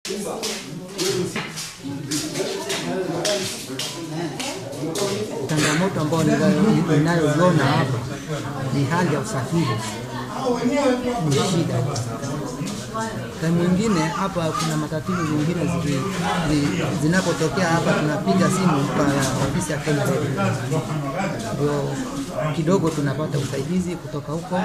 Changamoto ambayo ninayoiona hapa ni hali ya usafiri. Ni shida. Kwa mwingine hapa kuna matatizo mengine zinapotokea hapa tunapiga simu kwa ofisi ya Kenya. Ndio kidogo tunapata usaidizi kutoka huko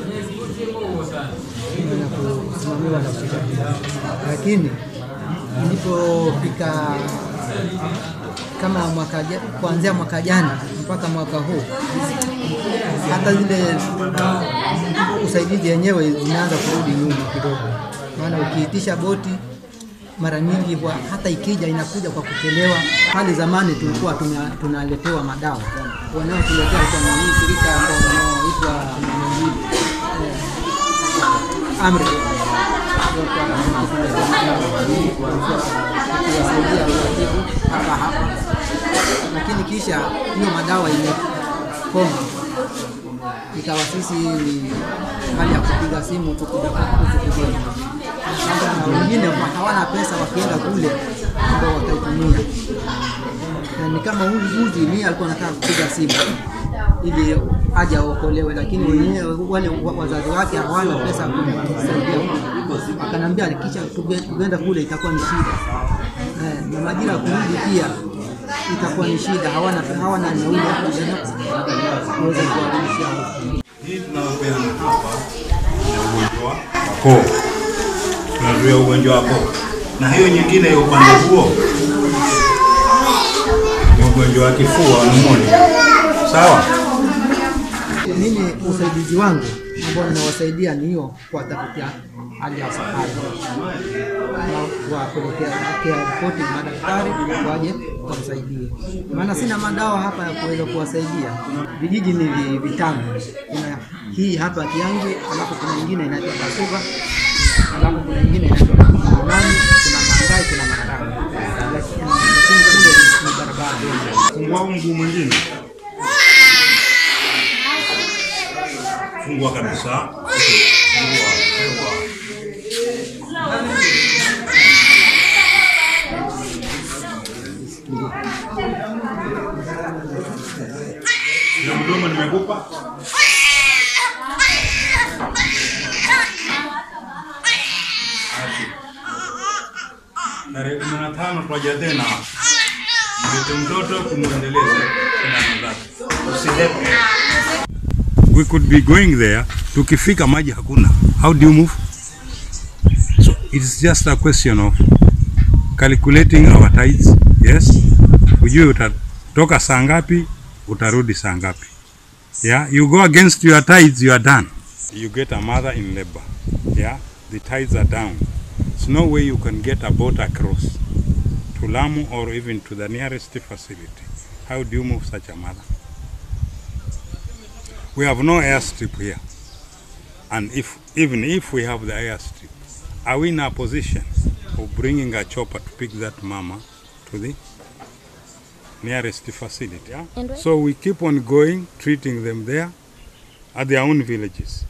na kusimamiwa na serikali. Lakini nilipofika kama kuanzia mwaka jana mpaka mwaka huu, hata zile usaidizi yenyewe zinaanza kurudi nyuma kidogo. Maana ukiitisha boti mara nyingi hata ikija inakuja kwa kuchelewa. Hali zamani tulikuwa tunaletewa madawa. Wanaotuletea kwa shirika ambao wanaoitwa Amri. Hapa. Lakini kisha hiyo madawa imekoma. Ikawa sisi ni hali ya kupiga simu tukija. Sasa wengine hawana pesa, wakienda kule ndio wataitumia. Ni kama huyu mimi alikuwa anataka kupiga simu ili aje aokolewe, lakini wenyewe wale wazazi wake hawana pesa kumsaidia. Akanambia kisha tuenda kule itakuwa ni shida. Na majira kurudi pia itakuwa ni shida, hawana nauli ya kuweza kuwarudisha. Hii tunapeana hapa na ugonjwa wa koo. Tunazuia ugonjwa wa koo. Na hiyo nyingine ya upande huo ni ugonjwa wa kifua, pneumonia. Sawa? Mimi usaidizi wangu ambao ninawasaidia ni hiyo kwa tafutia hali ya safari. Na kuelekea ripoti madaktari waje kumsaidia. Maana sina madawa hapa ya kuweza kuwasaidia. Vijiji ni vitano. Kuna hii hapa Kiange, alafu kuna nyingine inaitwa Basuba, alafu kuna nyingine inaitwa Nani, kuna Mangai, kuna Mararanga. Lakini kule ni barabara. Fungua mguu mwingine. Fungua kabisa. Fungua. Na mdomo nimekupa. Tarehe 15 twaja tena. Mlete mtoto kumuendeleza na zake. Usilepe. We could be going there, tukifika maji hakuna. How do you move? So it's just a question of calculating our tides. Yes, ujue utatoka saa ngapi, utarudi saa ngapi. Yeah, you go against your tides, you are done. You get a mother in labor. Yeah, the tides are down. There's no way you can get a boat across to Lamu or even to the nearest facility. How do you move such a mother? We have no airstrip here, and even if we have the airstrip, are we in a position of bringing a chopper to pick that mama to the nearest facility? Yeah? So we keep on going, treating them there at their own villages.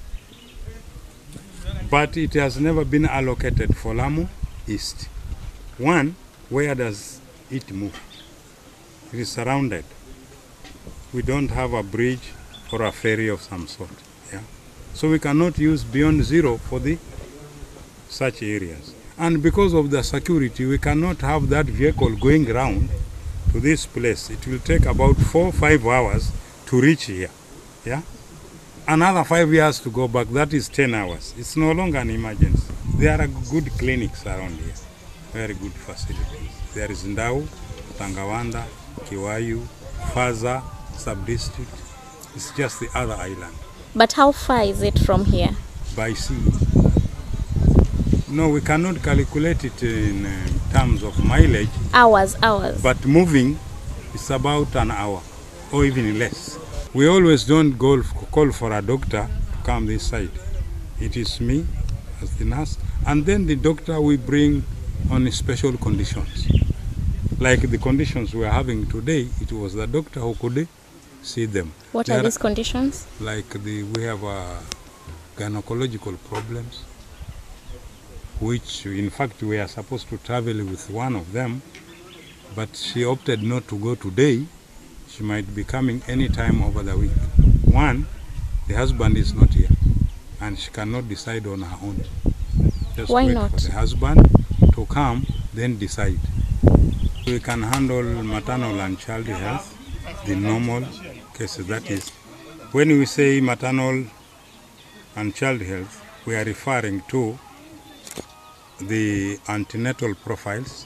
But it has never been allocated for Lamu East. One, where does it move? It is surrounded. We don't have a bridge or a ferry of some sort. Yeah? So we cannot use beyond zero for the such areas. And because of the security, we cannot have that vehicle going around to this place. It will take about 4 or 5 hours to reach here. Yeah? Another 5 years to go back, that is 10 hours. It's no longer an emergency. There are good clinics around here, very good facilities. There is Ndau, Tangawanda, Kiwayu, Faza, sub-district. It's just the other island. But how far is it from here? By sea. No, we cannot calculate it in terms of mileage. Hours. But moving is about an hour or even less. We always don't call for a doctor to come this side. It is me as the nurse, and then the doctor we bring on special conditions. Like the conditions we are having today, it was the doctor who could see them. What are these conditions? Like we have gynecological problems, which in fact we are supposed to travel with one of them, but she opted not to go today. She might be coming any time over the week. One, the husband is not here, and she cannot decide on her own. Just Why wait not? for the husband to come, then decide. We can handle maternal and child health, the normal cases. That is, when we say maternal and child health, we are referring to the antenatal profiles,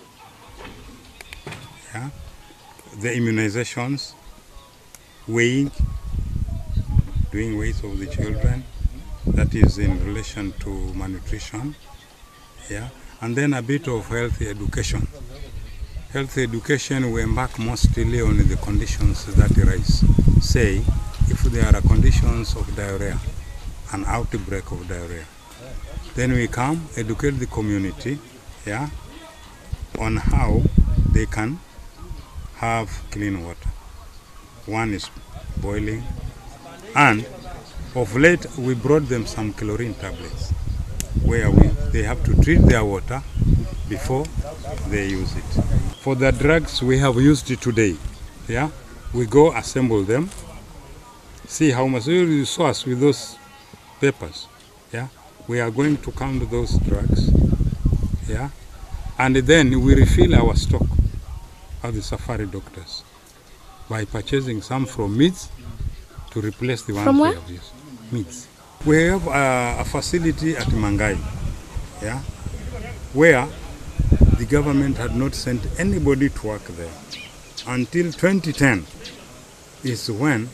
yeah, the immunizations, weighing, doing weights of the children, that is in relation to malnutrition, yeah, and then a bit of health education. Health education, we embark mostly on the conditions that arise. Say, if there are conditions of diarrhea, an outbreak of diarrhea, then we come educate the community, yeah, on how they can have clean water. One is boiling, and of late we brought them some chlorine tablets, where they have to treat their water before they use it. For the drugs we have used it today, yeah, we go assemble them, see how much. You saw us with those papers, yeah. We are going to count those drugs, yeah, and then we refill our stock of the safari doctors by purchasing some from Meads to replace the ones we have used. Meads. We have a facility at Mangai, yeah, where the government had not sent anybody to work there. Until 2010 is when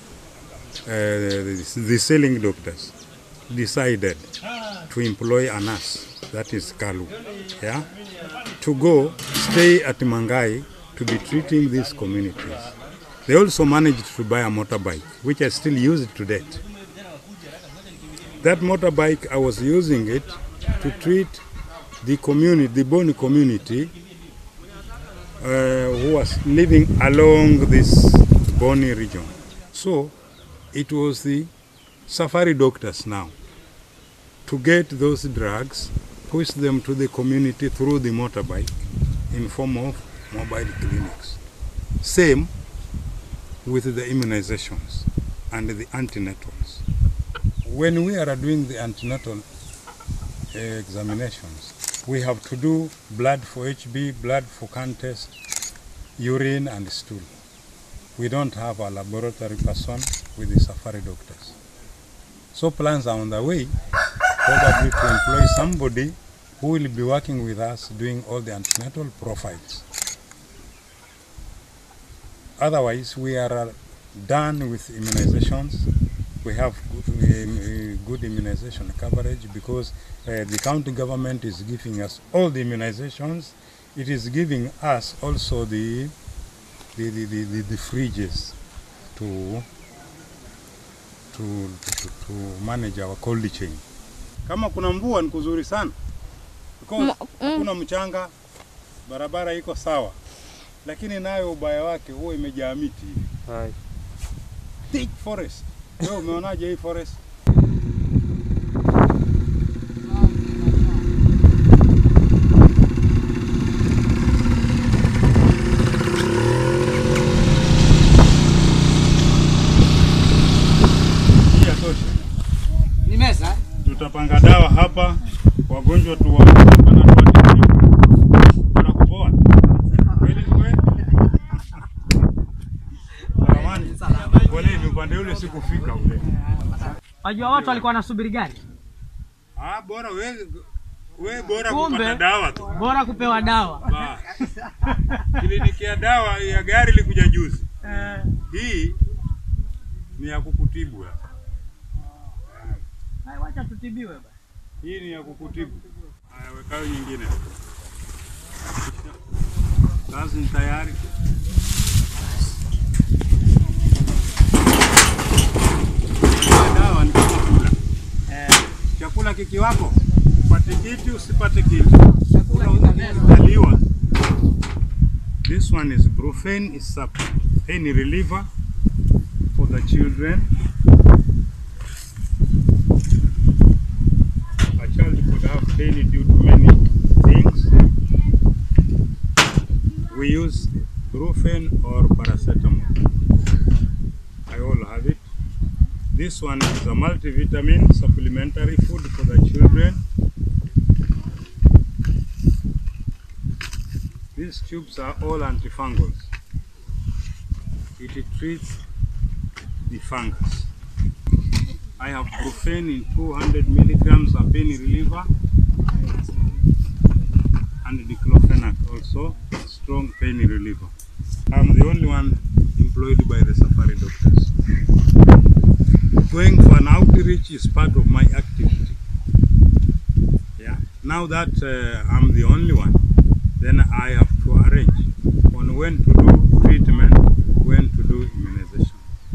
the selling doctors decided to employ a nurse, that is Kalu, yeah, to go stay at Mangai to be treating these communities. They also managed to buy a motorbike, which I still use it to date. That motorbike, I was using it to treat the community, the Boni community, who was living along this Boni region. So it was the safari doctors now to get those drugs, push them to the community through the motorbike in form of mobile clinics. Same with the immunizations and the antenatals. When we are doing the antenatal examinations, we have to do blood for HB, blood for can test, urine and stool. We don't have a laboratory person with the safari doctors. So plans are on the way, probably to employ somebody who will be working with us doing all the antenatal profiles. Otherwise, we are done with immunizations. We have good immunization coverage because the county government is giving us all the immunizations. It is giving us also the fridges to manage our cold chain. Kama kuna mvua ni kuzuri sana because hakuna mchanga, barabara iko sawa, lakini nayo ubaya wake huwa imejaa miti. Thick forest. Wewe umeonaje hii forest? Ni mesa? Tutapanga dawa hapa, wagonjwa tuwaona para kupoa. Kweli kweli. Salamani. Wale ni upande ule sikufika ule. Wajua watu walikuwa wanasubiri gari? Bora we bora kupata dawa tu. Bora kupewa dawa. Kliniki ya dawa ya gari likuja juzi. Hii ni ya kukutibu hapa. Hai, wacha tutibiwe basi. Hii ni ya kukutibu. Haya, wekao nyingine. Kazi ni tayari. Dawa ni kama kula. Chakula kikiwako, upate kitu usipate kitu. Chakula unaliwa. This one is Brufen, is a pain reliever for the children. A child could have pain due to many we use Brufen or paracetamol. I all have it. This one is a multivitamin supplementary food for the children. These tubes are all antifungals. It treats the fungus. I have Brufen in 200 milligrams, a pain reliever, and diclofenac also, a strong pain reliever. I'm the only one employed by the safari doctors. Going for an outreach is part of my activity. Yeah. Now that I'm the only one, then I have to arrange on when to do treatment, when to do immunization.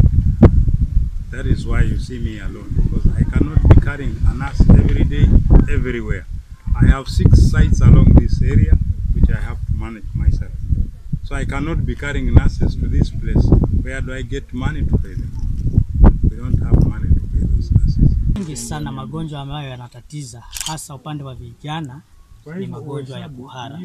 That is why you see me alone, because I cannot be carrying a nurse every day, everywhere. I have 6 sites along this area, which I have to manage myself. So I cannot be carrying nurses to this place. Where do I get money to pay them? We don't have money to pay those nurses. Mingi sana magonjwa ambayo yanatatiza hasa upande wa vijana ni magonjwa ya kuhara.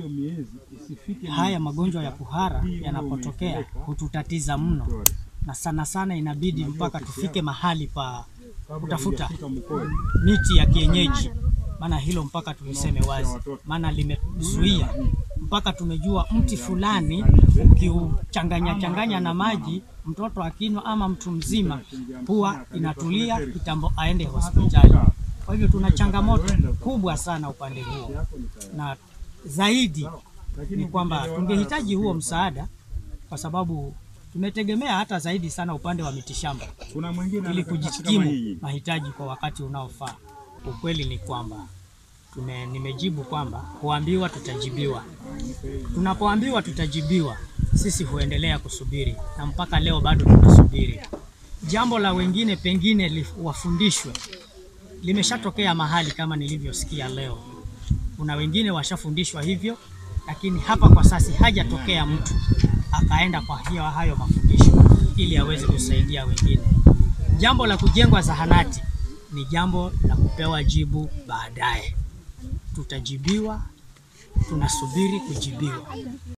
Haya magonjwa ya kuhara yanapotokea hututatiza mno, na sana sana inabidi mpaka tufike mahali pa kutafuta miti ya kienyeji, maana hilo mpaka tuliseme wazi, maana limezuia mpaka tumejua mti fulani ukiuchanganya na maji, mtoto akinywa ama mtu mzima huwa inatulia kitambo aende hospitali. Kwa hivyo tuna changamoto kubwa sana upande huo, na zaidi ni kwamba tungehitaji huo msaada, kwa sababu tumetegemea hata zaidi sana upande wa mitishamba ili kujikimu mahitaji kwa wakati unaofaa. Ukweli ni kwamba nimejibu kwamba kuambiwa tutajibiwa. Tunapoambiwa tutajibiwa, sisi huendelea kusubiri, na mpaka leo bado tunasubiri. Jambo la wengine pengine wafundishwe limeshatokea mahali kama nilivyosikia leo. Kuna wengine washafundishwa hivyo, lakini hapa kwa sasa hajatokea mtu akaenda kwa hayo mafundisho ili aweze kusaidia wengine. Jambo la kujengwa zahanati ni jambo la kupewa jibu baadaye. Tutajibiwa, tunasubiri kujibiwa.